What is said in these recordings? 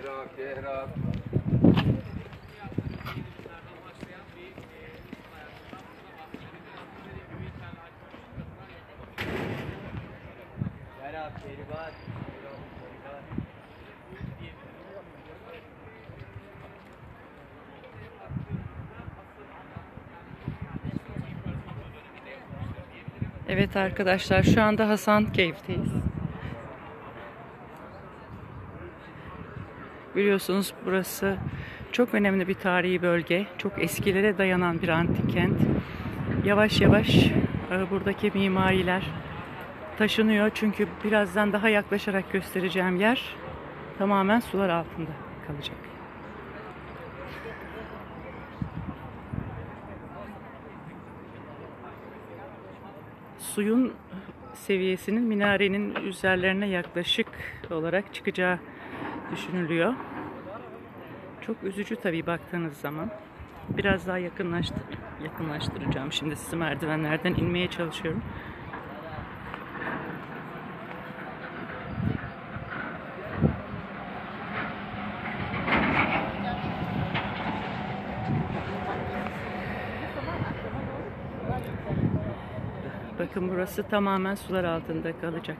Evet arkadaşlar, şu anda Hasankeyf'teyiz. Biliyorsunuz burası çok önemli bir tarihi bölge. Çok eskilere dayanan bir antik kent. Yavaş yavaş buradaki mimariler taşınıyor. Çünkü birazdan daha yaklaşarak göstereceğim yer tamamen sular altında kalacak. Suyun seviyesinin minarenin üzerlerine yaklaşık olarak çıkacağı düşünülüyor. Çok üzücü tabii baktığınız zaman. Biraz daha yakınlaştıracağım. Şimdi sizi merdivenlerden inmeye çalışıyorum. Bakın burası tamamen sular altında kalacak.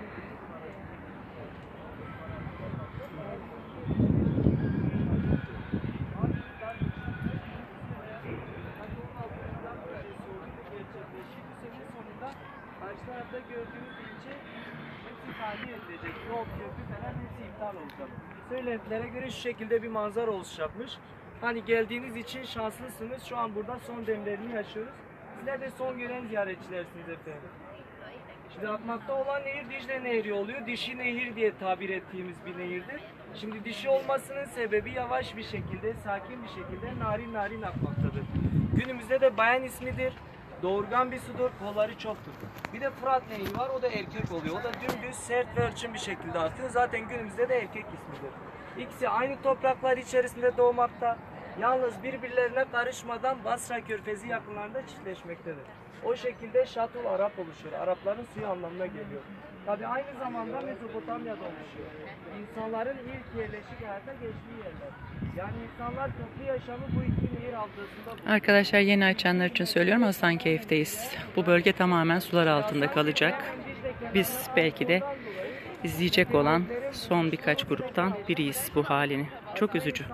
Karşı tarafta gördüğünüz ilçe hepsi tahliye edilecek. Yol, köprü falan hepsi iptal olacak. Söylentilere göre şu şekilde bir manzara oluşacakmış. Hani geldiğiniz için şanslısınız. Şu an burada son demlerini yaşıyoruz. Sizler de son gören ziyaretçilersiniz efendim. Şimdi akmakta olan nehir Dicle Nehri oluyor. Dişi nehir diye tabir ettiğimiz bir nehirdir. Şimdi dişi olmasının sebebi yavaş bir şekilde, sakin bir şekilde narin narin akmaktadır. Günümüzde de bayan ismidir. Doğurgan bir sudur, kolları çoktur. Bir de Fırat Nehri var, o da erkek oluyor. O da dümdüz, sert ve hırçın bir şekilde akıyor. Zaten günümüzde de erkek ismidir. İkisi aynı topraklar içerisinde doğmakta. Yalnız birbirlerine karışmadan Basra Körfezi yakınlarında çiftleşmektedir. O şekilde Şatul Arap oluşuyor. Arapların suyu anlamına geliyor. Tabi aynı zamanda Mezopotamya'da oluşuyor. İnsanların ilk yerleşik hayata geçtiği yerler. Yani insanlar toplu yaşamı bu iki nehir havzasında... Arkadaşlar, yeni açanlar için söylüyorum, Hasankeyf'teyiz. Bu bölge tamamen sular altında kalacak. Biz belki de izleyecek olan son birkaç gruptan biriyiz bu halini. Çok üzücü.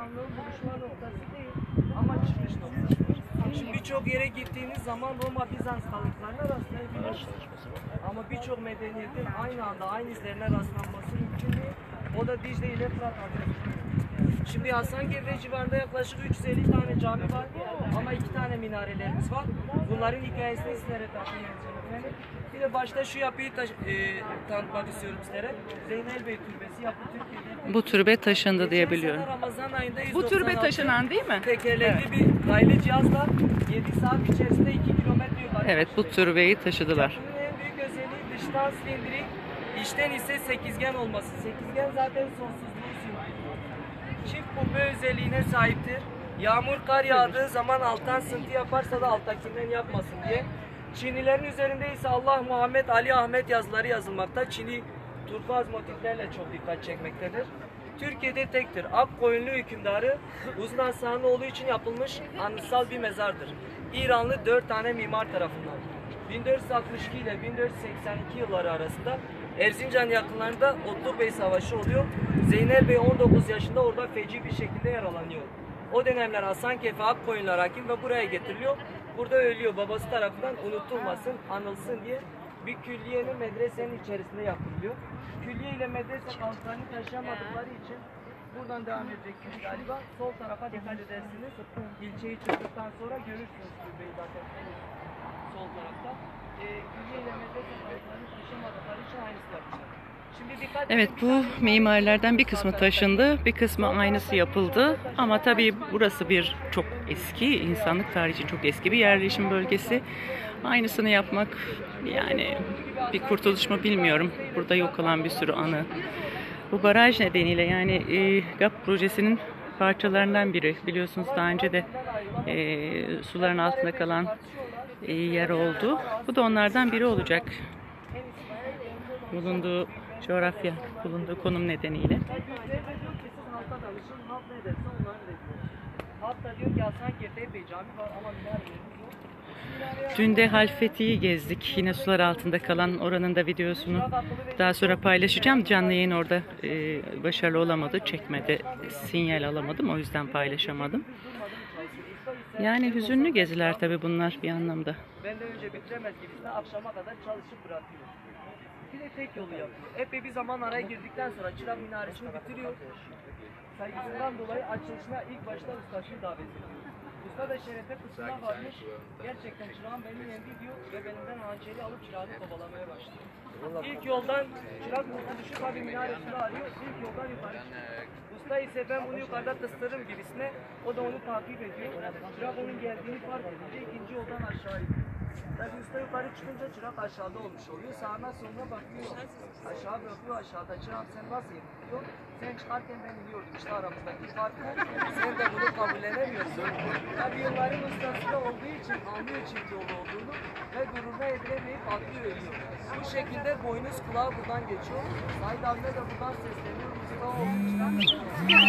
Şimdi birçok yere gittiğiniz zaman Roma Bizans kalıntılarına rastlayabilirsiniz. Ama birçok medeniyetin aynı anda aynı izlerine rastlanması mümkün değil. O da Dicle ile Fırat arasında. Şimdi Hasankeyf ve civarında yaklaşık 350 tane cami var ama 2 tane minarelerimiz var. Bunların hikayesini sizlere takdim edeceğim efendim. Bir de başta şu yapıyı tanıtmak istiyorum sizlere. Zeynel Bey Türbesi yapı Türkiye'de. Bu türbe taşındı diye biliyorum. Ramazan ayında Bu türbe taşınan değil mi? Tekerlekli bir raylı cihazla 7 saat içerisinde 2 kilometre yukarı. Evet, bu türbeyi taşıdılar. Yapının en büyük özelliği dıştan silindirik, içten ise sekizgen olması. Sekizgen zaten sonsuzluğu simgeliyor. Çift kubbe özelliğine sahiptir. Yağmur, kar yağdığı zaman alttan sıntı yaparsa da alttakinden yapmasın diye. Çinilerin üzerinde ise Allah, Muhammed, Ali, Ahmet yazıları yazılmakta. Çini turkuaz motiflerle çok dikkat çekmektedir. Türkiye'de tektir. Akkoyunlu hükümdarı Uzun Hasan'ın oğlu için yapılmış anıtsal bir mezardır. İranlı 4 tane mimar tarafından. 1462 ile 1482 yılları arasında Erzincan yakınlarında Otluk Bey Savaşı oluyor. Zeynel Bey 19 yaşında orada feci bir şekilde yaralanıyor. O dönemler Hasankeyf'e Akkoyunlar hakim ve buraya getiriliyor. Burada ölüyor. Babası tarafından unutulmasın, anılsın diye bir külliyenin medresenin içerisinde yapılıyor. Külliye ile medrese kalkanı taşıyamadıkları için buradan devam edecek galiba. Sol tarafa dikkat edersiniz. İlçeyi çıktıktan sonra görürsünüz türbeyi zaten sol tarafta. Külliye ile medrese kalkanı taşıyamadıkları için aynısı yapacak. Evet, bu mimarlardan bir kısmı taşındı, bir kısmı aynısı yapıldı. Ama tabii burası bir çok eski, insanlık tarihi için çok eski bir yerleşim bölgesi. Aynısını yapmak yani bir kurtuluş mu bilmiyorum. Burada yok olan bir sürü anı. Bu baraj nedeniyle yani GAP projesinin parçalarından biri. Biliyorsunuz daha önce de suların altında kalan yer oldu. Bu da onlardan biri olacak. Bulunduğu coğrafya, bulunduğu konum nedeniyle. halka danışın, halk ne derse onların dediği. Halk da diyor ki Hasankeyf'te epey cami var ama minarelerimiz yok. Dün de Halfeti'yi gezdik. Yine sular altında kalan, oranın da videosunu daha sonra paylaşacağım. Canlı yayın orada başarılı olamadı. Çekmedi. Sinyal alamadım. O yüzden paylaşamadım. Yani hüzünlü geziler tabii bunlar bir anlamda. Benden önce bitiremez gibisine akşama kadar çalışıp bırakıyor. Bir de tek yolu yapıyor. Epey bir zaman araya girdikten sonra Çırak Minaresi'ni bitiriyor. Saygısından dolayı açılışına ilk başta ustasını davet ediyor. Usta da şerefe kısmına varmış. Gerçekten çırağın beni yendi diyor ve benimden hançeri alıp çırağını kovalamaya başlıyor. İlk yoldan çırak kurtuluşu tabii minaresini arıyor. İlk yoldan yukarı çıkıyor. Usta ise ben bunu yukarıda kıstırırım gibisine. O da onu takip ediyor. Çırak onun geldiğini fark edince ikinci yoldan aşağı iniyor. Tabii usta yukarı çıkınca çırak aşağıda olmuş oluyor. Sağına soluna bakıyor. Aşağı bakıyor, aşağıda çırak sen nasıl yapıyor? Sen çıkarken ben iniyordum. İşte aramızdaki fark bu. Sen de bunu kabullenemiyorsun. Tabii yılların ustası da olduğu için anlıyor çift yolu olduğunu ve gururuna yediremeyip atlıyor ölüyor. Bu şekilde boynuz kulağı buradan geçiyor. Said abime de buradan sesleniyor. Usta olduğu için.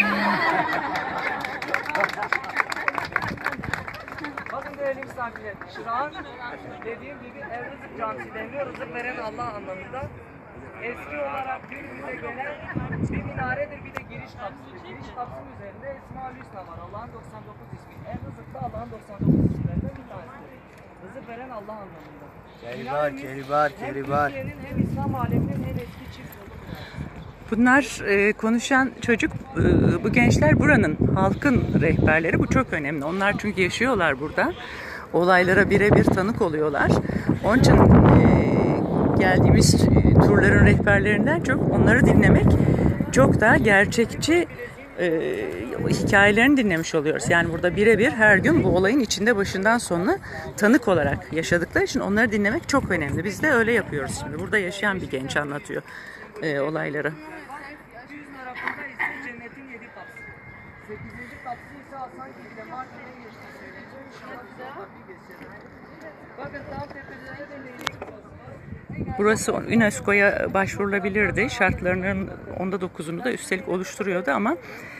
Bakın değerli misafirler, Çırağan dediğim gibi ev rızık camisi deniyor, rızık veren Allah anlamında. Eski olarak günümüze gelen bir minaredir, bir de giriş kapısıdır. Giriş kapısının üzerinde Esma-ül Hüsna var, Allah'ın 99 ismi. Ev rızık da Allah'ın 99 isimlerinden bir tanesidir. Rızık veren Allah anlamında. Keribar. Hem Türkiye'nin hem İslam aleminin en eski çift yolu minaresi. Bunlar konuşan çocuk, bu gençler buranın halkın rehberleri. Bu çok önemli. Onlar çünkü yaşıyorlar burada. Olaylara birebir tanık oluyorlar. Onun için geldiğimiz turların rehberlerinden çok onları dinlemek çok daha gerçekçi hikayelerini dinlemiş oluyoruz. Yani burada birebir her gün bu olayın içinde başından sonuna tanık olarak yaşadıkları için onları dinlemek çok önemli. Biz de öyle yapıyoruz şimdi. Burada yaşayan bir genç anlatıyor olayları. Düz tarafında ise cennetin 7 kapısı. 8. kapısı ise Hasankeyf'te Mardin'e geçti söyleyeceğim. İnşallah bize farklı geçecek. Bakın tam tepelerde de leylek var. Burası UNESCO'ya başvurulabilirdi. Şartlarının onda 9'unu da üstelik oluşturuyordu ama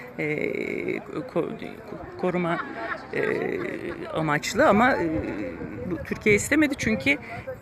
koruma amaçlı ama Türkiye istemedi çünkü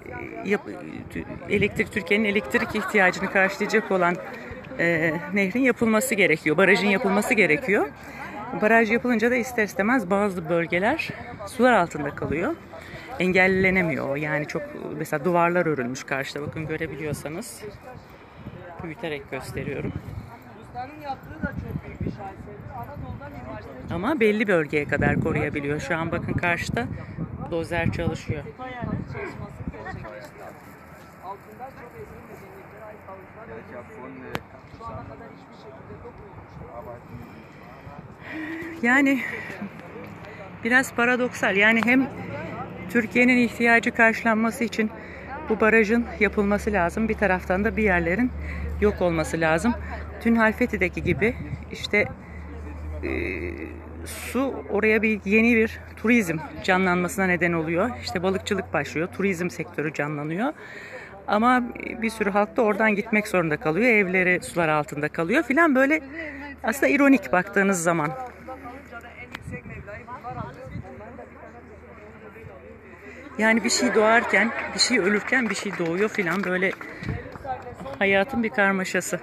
Türkiye'nin elektrik ihtiyacını karşılayacak olan nehrin yapılması gerekiyor. Barajın yapılması gerekiyor. Baraj yapılınca da ister istemez bazı bölgeler sular altında kalıyor. Engellenemiyor. Yani çok mesela duvarlar örülmüş karşıda. Bakın görebiliyorsanız. Büyüterek gösteriyorum. Ustanın yaptığı da çok büyük bir şaheserdir. Anadolu'da mimarisi Ama belli bölgeye kadar koruyabiliyor. Şu an bakın karşıda dozer çalışıyor. çalışmasını gerçekleştirdi. Altında çok eski medeniyetlere ait kalıplar şu ana kadar hiçbir şekilde dokunulmuş. Yani biraz paradoksal. Yani hem Türkiye'nin ihtiyacı karşılanması için bu barajın yapılması lazım. Bir taraftan da bir yerlerin yok olması lazım. Dün Halfeti'deki gibi işte su oraya yeni bir turizm canlanmasına neden oluyor. İşte balıkçılık başlıyor. Turizm sektörü canlanıyor. Ama bir sürü halk da oradan gitmek zorunda kalıyor. Evleri sular altında kalıyor filan, böyle aslında ironik baktığınız zaman. Yani bir şey doğarken, bir şey ölürken bir şey doğuyor filan, böyle hayatın bir karmaşası.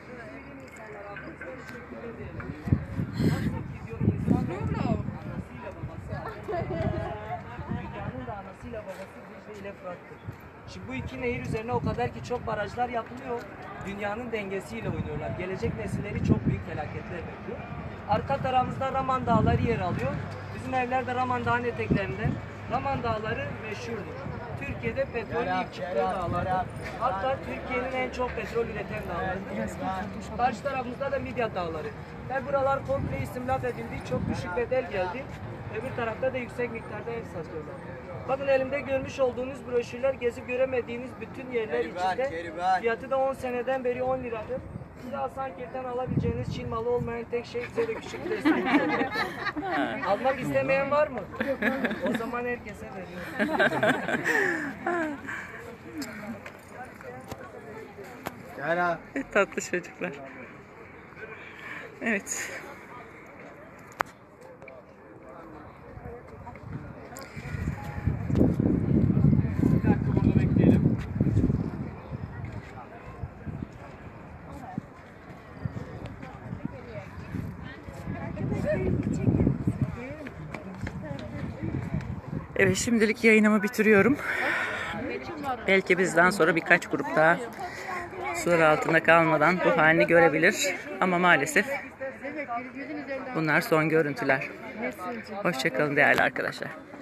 Şimdi bu iki nehir üzerine o kadar ki çok barajlar yapılıyor. Dünyanın dengesiyle oynuyorlar. Gelecek nesilleri çok büyük felaketler bekliyor. Arka tarafımızda Raman Dağları yer alıyor. Bizim evler de Raman Dağı'nın eteklerinde. Raman Dağları meşhurdur. Türkiye'de petrol ilk çıktığı dağlar. Hatta Türkiye'nin en çok petrol üreten dağlarıdır. Karşı tarafımızda da Midyat Dağları. Ve buralar komple istimlak edildi. Çok düşük bedel geldi. Öbür tarafta da yüksek miktarda ev satıyorlar. Bakın elimde görmüş olduğunuz broşürler gezip göremediğiniz bütün yerler içinde. Fiyatı da 10 seneden beri 10 liradır. Size Hasankeyf'ten alabileceğiniz Çin malı olmayan tek şey size de küçük bir destek. Almak istemeyen var mı? O zaman herkese veriyorum. Tatlı çocuklar. Evet. Evet, şimdilik yayınımı bitiriyorum. Belki bizden sonra birkaç grup daha sular altında kalmadan bu halini görebilir. Ama maalesef bunlar son görüntüler. Hoşça kalın değerli arkadaşlar.